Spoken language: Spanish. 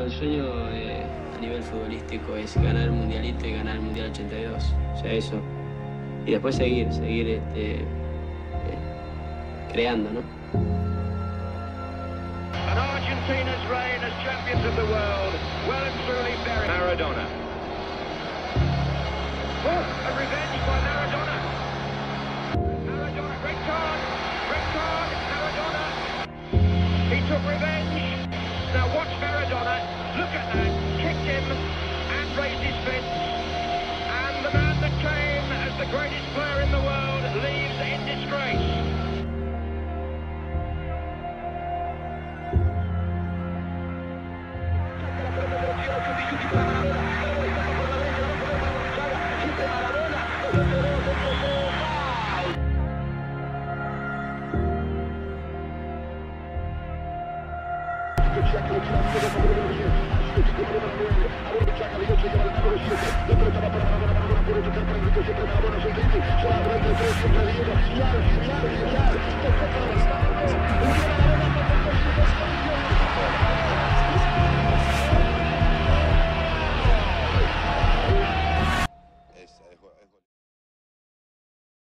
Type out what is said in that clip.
el sueño a nivel futbolístico es ganar el Mundialito y ganar el Mundial 82. O sea, eso. Y después seguir creando, ¿no? And Argentina's reign as champions of the world well and truly buried. Maradona. Oh, a revenge by Maradona. Maradona, red card, Maradona. He took revenge. Now watch Maradona. Look at that. Kicked him and raised his fist. And the man that came as the greatest player in the world leaves in disgrace. La pelota va para Maradona, puede tocar para Enrique, siempre Maradona, es el triple, se va a abrir entre tres, siempre Diego, y al final